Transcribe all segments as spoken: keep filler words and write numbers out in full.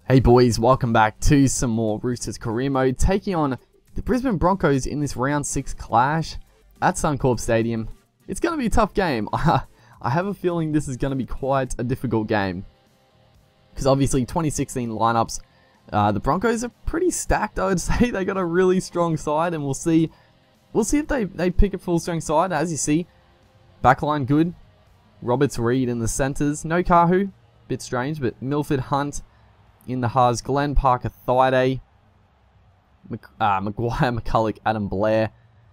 Hey boys, welcome back to some more Roosters career mode, taking on the Brisbane Broncos in this round six clash at Suncorp Stadium. It's going to be a tough game. I have a feeling this is going to be quite a difficult game, because obviously twenty sixteen lineups, uh, the Broncos are pretty stacked. I would say they got a really strong side, and we'll see. We'll see if they they pick a full strength side. As you see, backline good. Roberts, Reed in the centres. No Kahu, bit strange, but Milford, Hunt in the halves, Glenn, Parker, Thaiday, Mc, uh, Maguire, McCulloch, Adam Blair.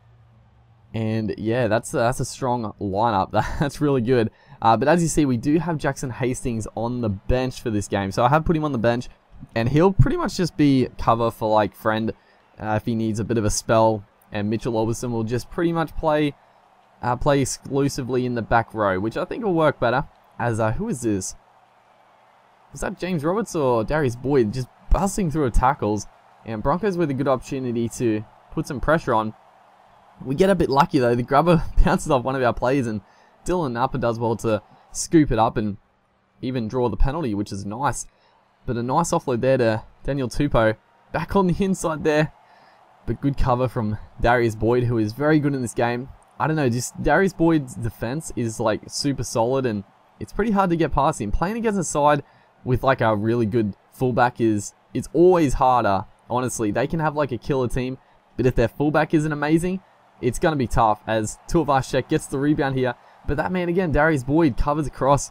And yeah, that's a, that's a strong lineup. That's really good. Uh, but as you see, we do have Jackson Hastings on the bench for this game. So I have put him on the bench, and he'll pretty much just be cover for like Friend uh, if he needs a bit of a spell. And Mitchell Orbison will just pretty much play uh, play exclusively in the back row, which I think will work better. As uh, who is this? Was that James Roberts or Darius Boyd just busting through tackles? And Broncos with a good opportunity to put some pressure on. We get a bit lucky though. The grubber bounces off one of our players, and Dylan Napa does well to scoop it up and even draw the penalty, which is nice. But a nice offload there to Daniel Tupou. Back on the inside there. But good cover from Darius Boyd, who is very good in this game. I don't know, just Darius Boyd's defense is like super solid, and it's pretty hard to get past him. Playing against a side with like a really good fullback is it's always harder. Honestly, they can have like a killer team, but if their fullback isn't amazing, it's going to be tough. As Tuivasa-Sheck gets the rebound here, but that man again, Darius Boyd, covers across.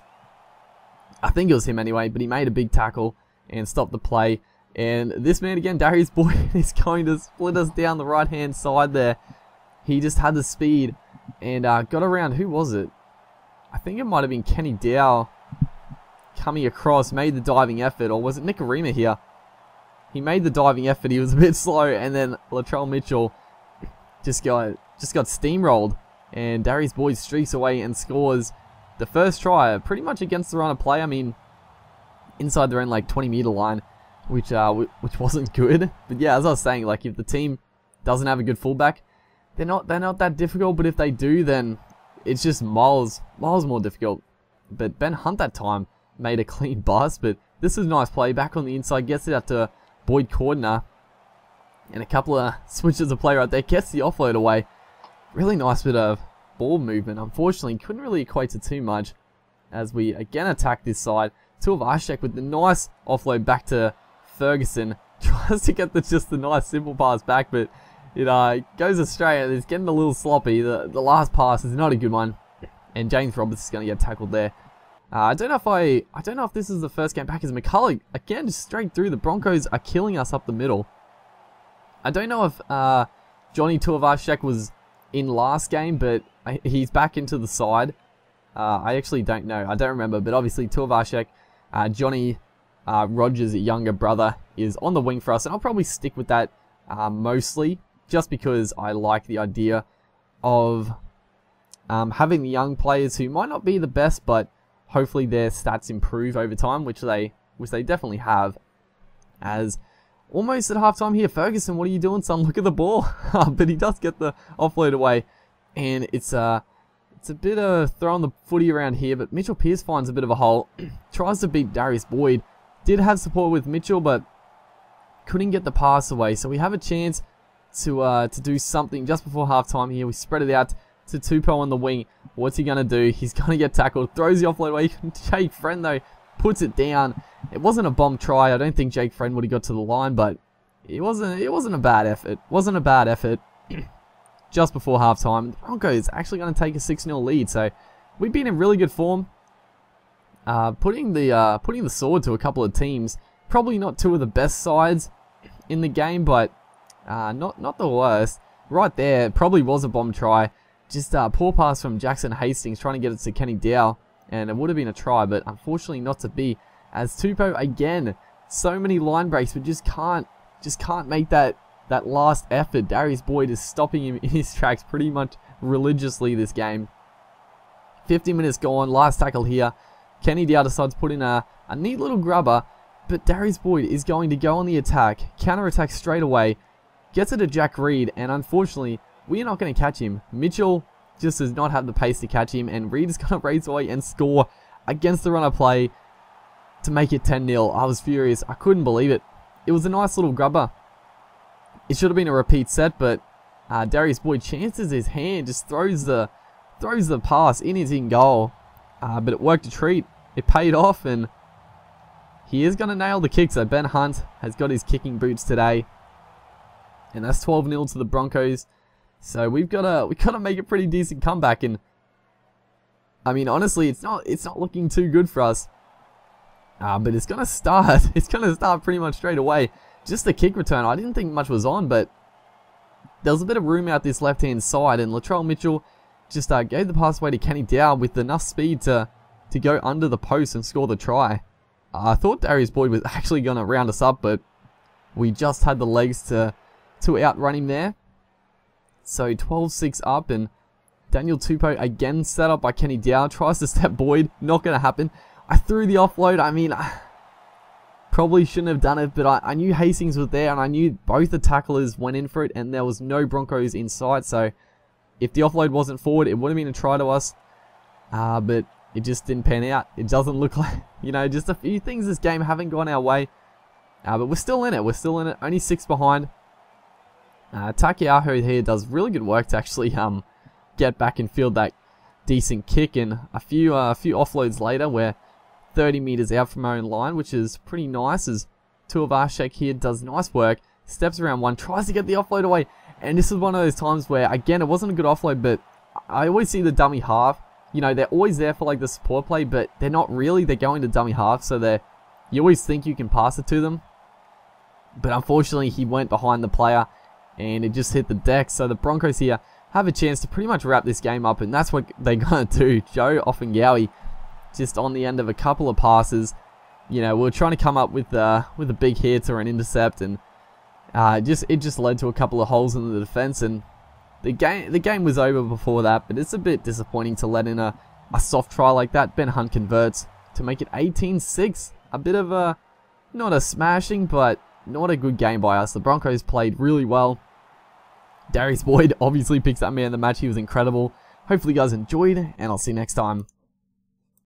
I think it was him anyway, but he made a big tackle and stopped the play. And this man again, Darius Boyd, is going to split us down the right hand side there. He just had the speed and uh, got around. Who was it? I think it might have been Kenny Dow coming across, made the diving effort, or was it Nicarima here? He made the diving effort, he was a bit slow, and then Latrell Mitchell just got just got steamrolled, and Darius Boyd streaks away and scores the first try, pretty much against the run of play. I mean, inside their own like twenty meter line, which uh which wasn't good. But yeah, as I was saying, like if the team doesn't have a good fullback, they're not they're not that difficult. But if they do, then it's just miles miles more difficult. But Ben Hunt that time made a clean bust, but this is a nice play. Back on the inside, gets it out to Boyd Cordner, and a couple of switches of play right there, gets the offload away. Really nice bit of ball movement. Unfortunately, couldn't really equate to too much as we again attack this side. Tuivasa-Sheck with the nice offload back to Ferguson. Tries to get the, just the nice simple pass back, but it uh, goes astray and it's getting a little sloppy. The, the last pass is not a good one, and James Roberts is going to get tackled there. Uh, I don't know if I, I don't know if this is the first game back as McCulloch. Again, just straight through. The Broncos are killing us up the middle. I don't know if uh, Johnny Tuivasa-Sheck was in last game, but I, he's back into the side. Uh, I actually don't know. I don't remember, but obviously Tuivasa-Sheck, uh, Johnny uh, Rogers' younger brother, is on the wing for us, and I'll probably stick with that uh, mostly, just because I like the idea of um, having the young players who might not be the best, but hopefully their stats improve over time, which they which they definitely have. As almost at halftime here, Ferguson, what are you doing, son? Look at the ball. But he does get the offload away, and it's uh it's a bit of throwing the footy around here. But Mitchell Pearce finds a bit of a hole, tries to beat Darius Boyd. Did have support with Mitchell, but couldn't get the pass away. So we have a chance to uh to do something just before halftime here. We spread it out to Tupou on the wing. What's he going to do? He's going to get tackled. Throws the offload away. Jake Friend, though, puts it down. It wasn't a bomb try. I don't think Jake Friend would have got to the line, but it wasn't It wasn't a bad effort. wasn't a bad effort. Just before halftime, the Broncos actually going to take a six nil lead. So we've been in really good form. Uh, putting the uh, putting the sword to a couple of teams. Probably not two of the best sides in the game, but uh, not, not the worst. Right there, probably was a bomb try. Just a uh, poor pass from Jackson Hastings trying to get it to Kenny Dow, and it would have been a try, but unfortunately not to be. As Tupou again, so many line breaks, but just can't, just can't make that that last effort. Darius Boyd is stopping him in his tracks pretty much religiously this game. fifty minutes gone, last tackle here. Kenny Dow decides to put in a, a neat little grubber, but Darius Boyd is going to go on the attack, counter attack straight away, gets it to Jack Reed, and unfortunately, we are not going to catch him. Mitchell just does not have the pace to catch him, and Reed is going to race away and score against the run of play. to make it ten nil. I was furious. I couldn't believe it. It was a nice little grubber. It should have been a repeat set, but uh, Darius Boyd chances his hand, just throws the throws the pass in his in goal. Uh, but it worked a treat. It paid off, and he is going to nail the kick. So Ben Hunt has got his kicking boots today, and that's twelve nil to the Broncos. So we've got to we got to make a pretty decent comeback, and I mean honestly, it's not it's not looking too good for us. Uh, but it's going to start. It's going to start pretty much straight away. Just the kick return. I didn't think much was on, but there was a bit of room out this left-hand side, and Latrell Mitchell just uh, gave the pass away to Kenny Dow with enough speed to, to go under the post and score the try. Uh, I thought Darius Boyd was actually going to round us up, but we just had the legs to, to outrun him there. So twelve six up, and Daniel Tupou again set up by Kenny Dow. Tries to step Boyd. Not going to happen. I threw the offload. I mean, I probably shouldn't have done it, but I, I knew Hastings was there, and I knew both the tacklers went in for it, and there was no Broncos inside. So if the offload wasn't forward, it would have been a try to us. Uh, but it just didn't pan out. It doesn't look like, you know, just a few things this game haven't gone our way. Uh, but we're still in it. We're still in it. Only six behind. Uh, Takiaho here does really good work to actually um get back and field that decent kick, and a few uh, a few offloads later we're thirty meters out from our own line, which is pretty nice, as Tuivasa-Sheck here does nice work, steps around one, tries to get the offload away, and this is one of those times where, again, it wasn't a good offload, but I always see the dummy half. You know, they're always there for like the support play, but they're not really. They're going to dummy half, so they're, you always think you can pass it to them. But unfortunately, he went behind the player, and it just hit the deck, so the Broncos here have a chance to pretty much wrap this game up, and that's what they're going to do. Joe Offengawi just on the end of a couple of passes. You know, we were trying to come up with uh, with a big hit or an intercept, and uh, just it just led to a couple of holes in the defense, and the game the game was over before that. But it's a bit disappointing to let in a, a soft try like that. Ben Hunt converts to make it eighteen six. A bit of a, not a smashing, but not a good game by us. The Broncos played really well. Darius Boyd obviously picks that man of the match. He was incredible. Hopefully you guys enjoyed, and I'll see you next time.